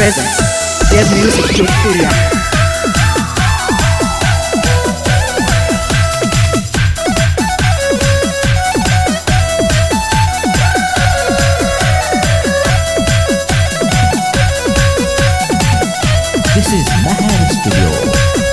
presents their music Jodhpuriya. This is Mahar Studio.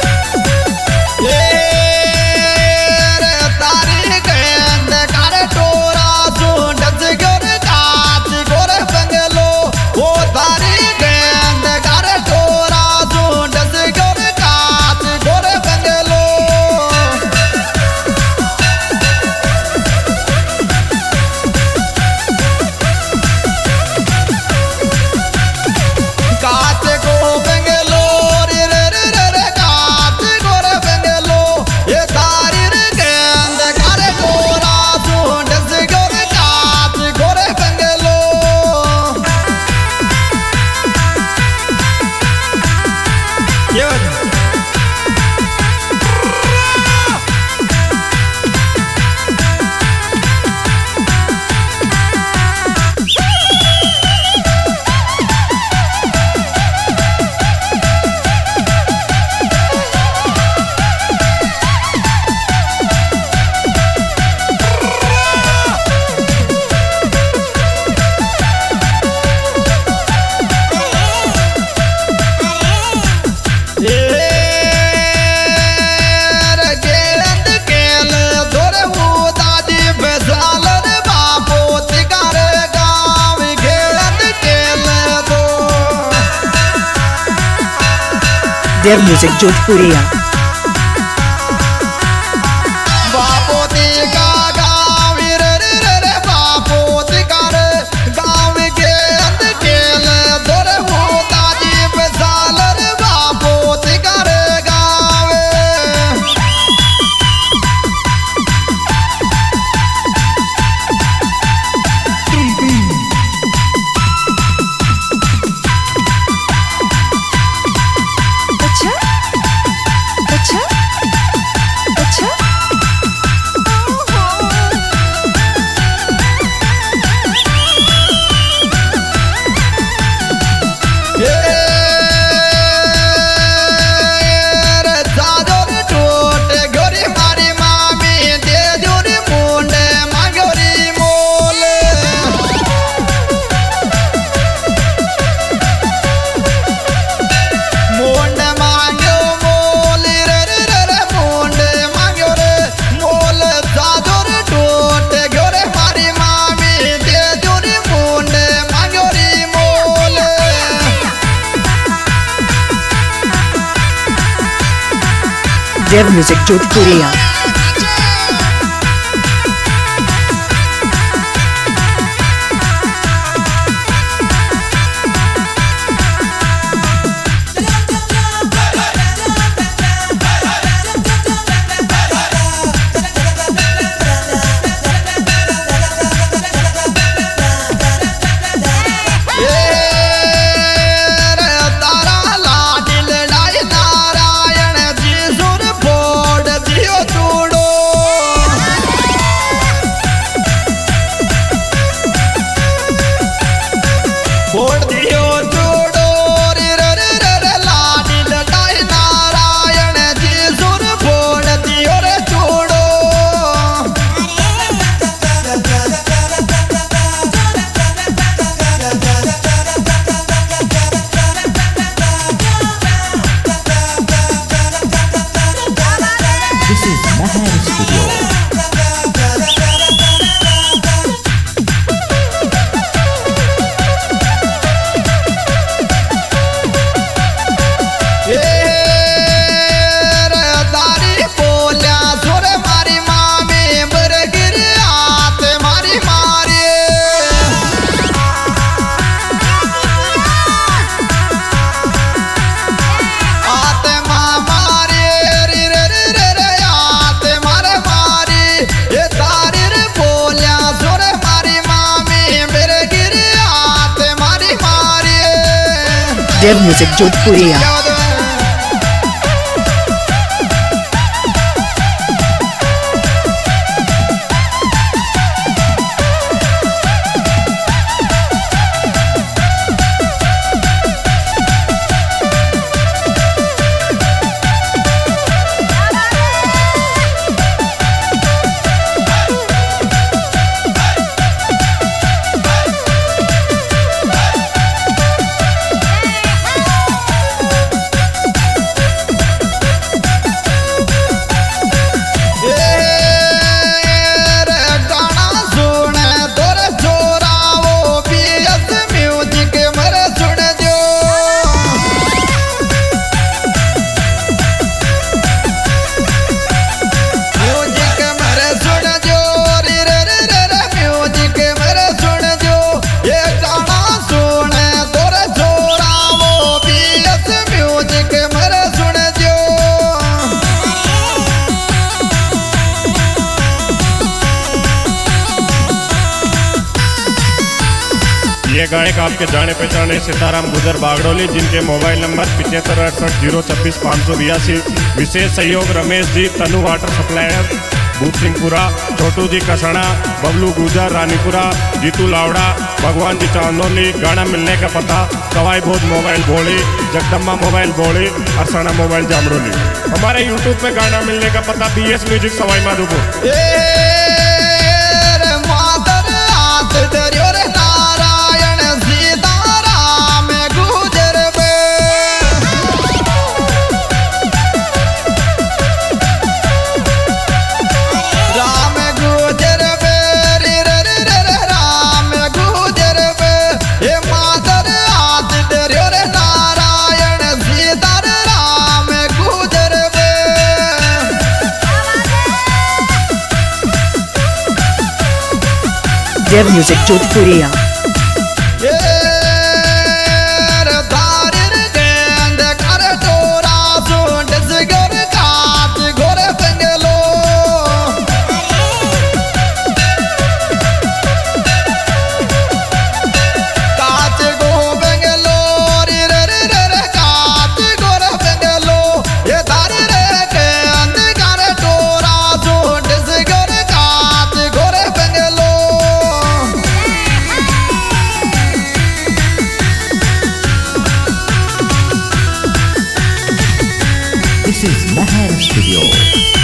Their music Jodhpuriya. Their music Jodhpuriya. This is Mahar Studio. Their music Jodhpuriya. गायक आपके जाने पहचाने सीताराम गुजर बागड़ोली, जिनके mobile number 7568 विशेष सहयोग रमेश जी तनु वाटर सप्लायर भूत सिंहपुरा, छोटू जी कसणा, बबलू गुजर रानीपुरा, जीतू लावड़ा, भगवान जी चांदोली। गाना मिलने का पता सवाई भोज मोबाइल भोली, जगदम्बा मोबाइल भोली, अरसाना मोबाइल जामड़ोली। हमारे यूट्यूब पे गाना मिलने का पता BS music Sawai Madhopur. Dev Music Jodhpuriya. This is Mahar Studio.